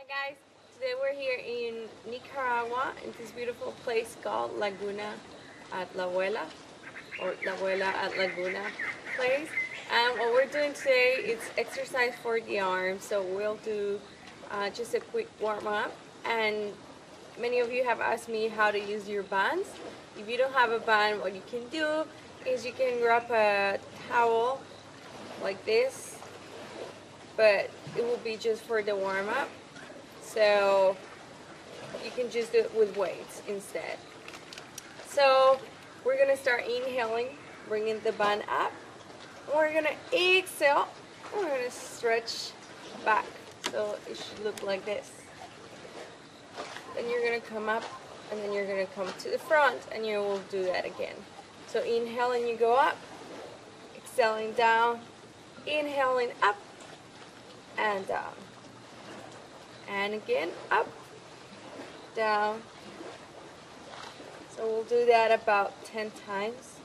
Guys, today we're here in Nicaragua in this beautiful place called Laguna at La Abuela or La Abuela at Laguna place. And what we're doing today is exercise for the arms. So we'll do just a quick warm up. And many of you have asked me how to use your bands. If you don't have a band, what you can do is you can grab a towel like this, but it will be just for the warm up. So you can just do it with weights instead. So we're gonna start inhaling, bringing the band up. We're gonna exhale. We're gonna stretch back. So it should look like this. Then you're gonna come up, and then you're gonna come to the front, and you will do that again. So inhaling, you go up, exhaling down, inhaling up and down. And again, up, down. So we'll do that about 10 times.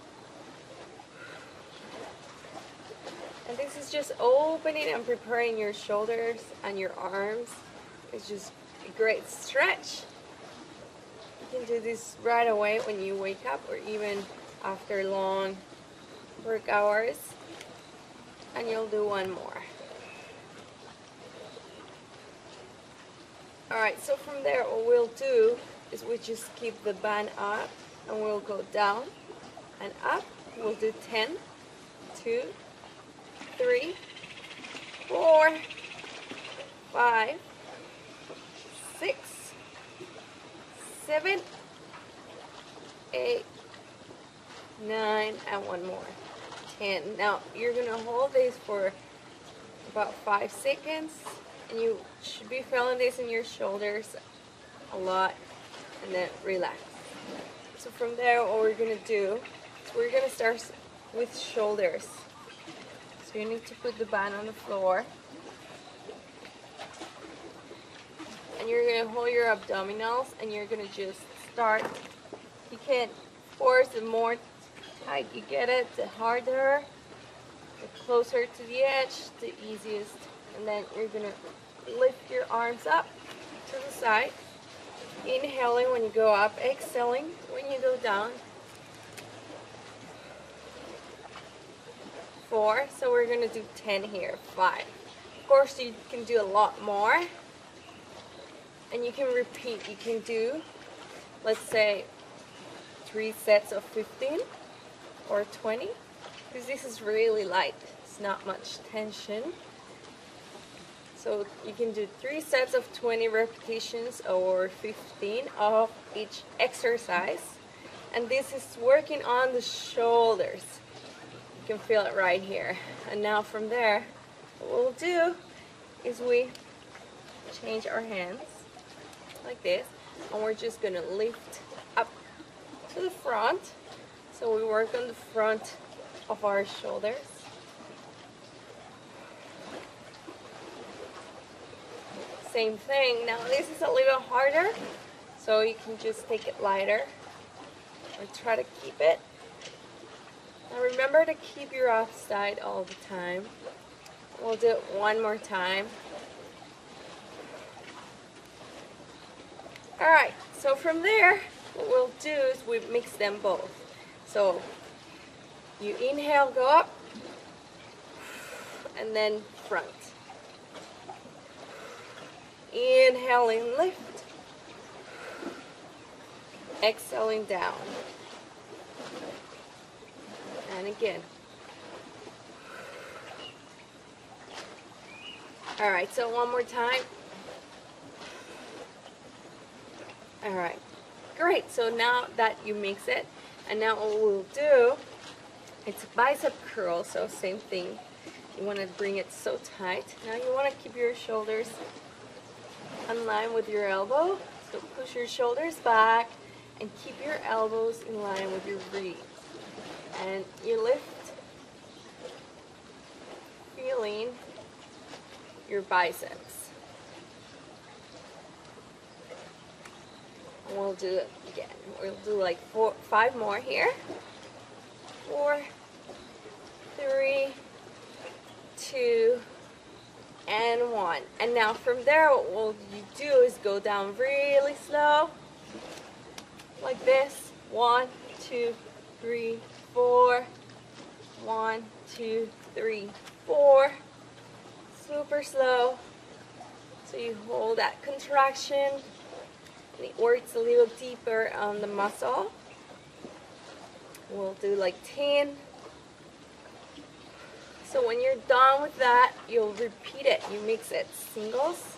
And this is just opening and preparing your shoulders and your arms. It's just a great stretch. You can do this right away when you wake up or even after long work hours. And you'll do one more. Alright, so from there what we'll do is we just keep the band up and we'll go down and up. We'll do 10, 2, 3, 4, 5, 6, 7, 8, 9, and one more, 10. Now you're going to hold this for about 5 seconds. And you should be feeling this in your shoulders a lot, and then relax. So from there, what we're going to do is we're going to start with shoulders. So you need to put the band on the floor. And you're going to hold your abdominals, and you're going to just start. You can force the more tight you get it, the harder, the closer to the edge, the easiest. And then you're going to lift your arms up to the side. Inhaling when you go up, exhaling when you go down. 4, so we're going to do 10 here. 5. Of course, you can do a lot more. And you can repeat. You can do, let's say, 3 sets of 15 or 20. Because this is really light. It's not much tension. So you can do 3 sets of 20 repetitions or 15 of each exercise. And this is working on the shoulders. You can feel it right here. And now from there, what we'll do is we change our hands like this. And we're just going to lift up to the front. So we work on the front of our shoulders. Same thing. Now this is a little harder, so you can just take it lighter or try to keep it. Now remember to keep your abs tight all the time. We'll do it one more time. Alright, so from there, what we'll do is we mix them both. So you inhale, go up, and then front. Inhaling, lift. Exhaling down. And again. Alright, so one more time. Alright, great. So now that you mix it, and now what we'll do, it's a bicep curl, so same thing. You want to bring it so tight. Now you want to keep your shoulders in line with your elbow, so push your shoulders back and keep your elbows in line with your breathe. And you lift, feeling your biceps. And we'll do it again. We'll do like 5 more here. 4, 3, 2, and 1. And now from there, what you do is go down really slow, like this. 1, 2, 3, 4. 1, 2, 3, 4. Super slow. So you hold that contraction, and it works a little deeper on the muscle. We'll do like 10. So when you're done with that, you'll repeat it. You mix it. Singles.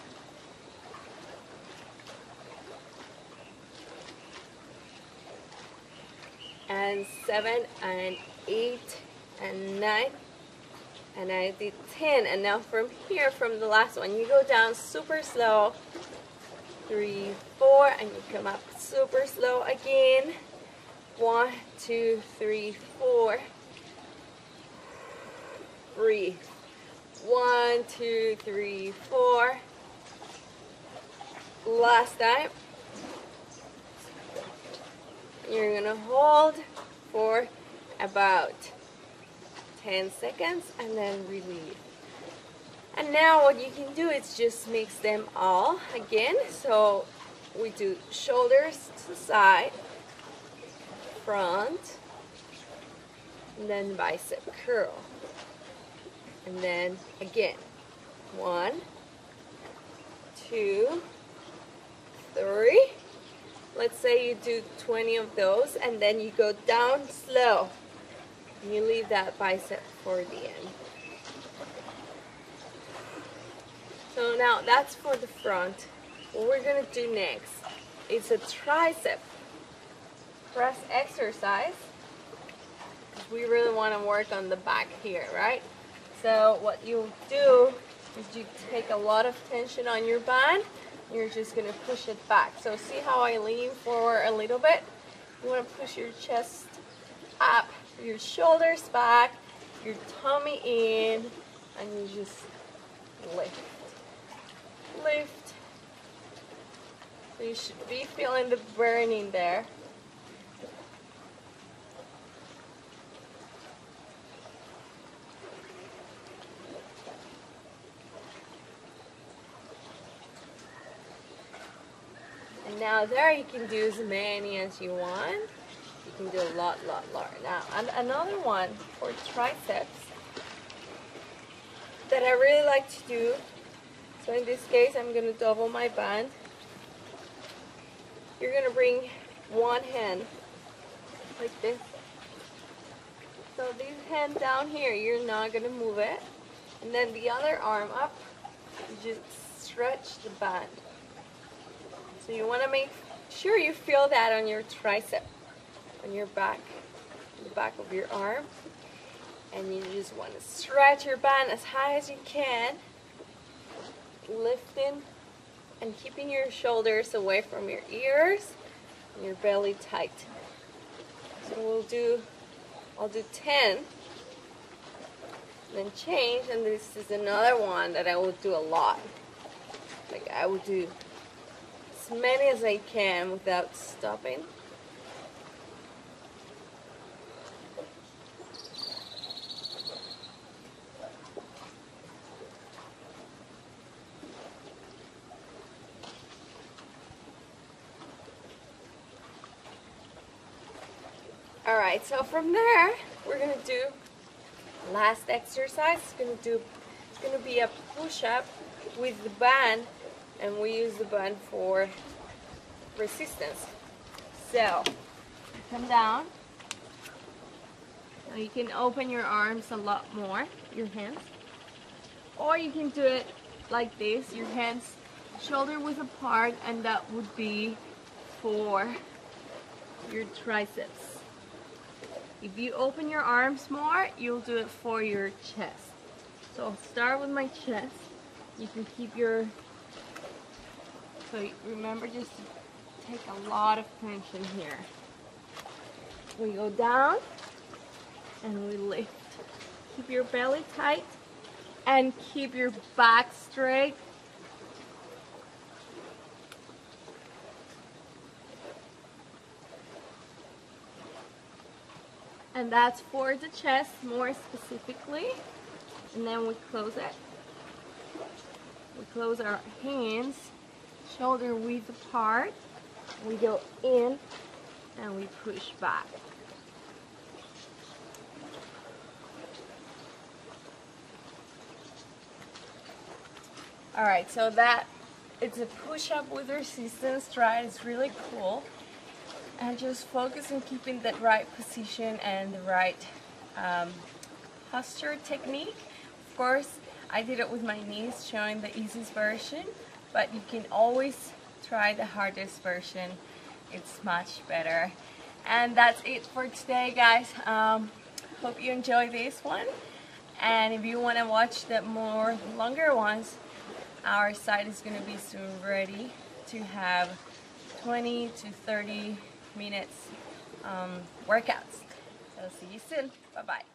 And 7 and 8 and 9. And I did 10. And now from here, from the last one, you go down super slow. 3, 4, and you come up super slow again. 1, 2, 3, 4. Breathe. 1, 2, 3, 4. Last time. You're gonna hold for about 10 seconds and then release. And now what you can do is just mix them all again. So we do shoulders to the side, front, and then bicep curl. And then again, 1, 2, 3. Let's say you do 20 of those, and then you go down slow. And you leave that bicep for the end. So now that's for the front. What we're gonna do next is a tricep press exercise. We really want to work on the back here, right? So what you do is you take a lot of tension on your band. You're just going to push it back. So see how I lean forward a little bit? You want to push your chest up, your shoulders back, your tummy in, and you just lift. Lift. So you should be feeling the burning there. And now there you can do as many as you want. You can do a lot. Now, and another one for triceps that I really like to do. So in this case, I'm going to double my band. You're going to bring one hand like this. So this hand down here, you're not going to move it. And then the other arm up, you just stretch the band. So you want to make sure you feel that on your tricep, on your back, the back of your arm. And you just want to stretch your band as high as you can, lifting and keeping your shoulders away from your ears and your belly tight. So I'll do 10, then change, and this is another one that I will do a lot. Like I will do as many as I can without stopping. Alright, so from there, we're going to do last exercise. It's going to be a push-up with the band, and we use the band for resistance. So, come down. Now you can open your arms a lot more, your hands. Or you can do it like this, your hands shoulder width apart, and that would be for your triceps. If you open your arms more, you'll do it for your chest. So I'll start with my chest. You can keep your, so remember just to take a lot of tension here. We go down and we lift. Keep your belly tight and keep your back straight. And that's for the chest more specifically. And then we close it. We close our hands, shoulder width apart. We go in and we push back. Alright, so that it's a push-up with resistance. Try it, it's really cool. And just focus on keeping that right position and the right posture technique. Of course, I did it with my knees, showing the easiest version, but you can always try the hardest version. It's much better. And that's it for today, guys. Hope you enjoy this one. And if you want to watch the more longer ones, our site is going to be soon ready to have 20 to 30 minutes workouts. So see you soon. Bye-bye.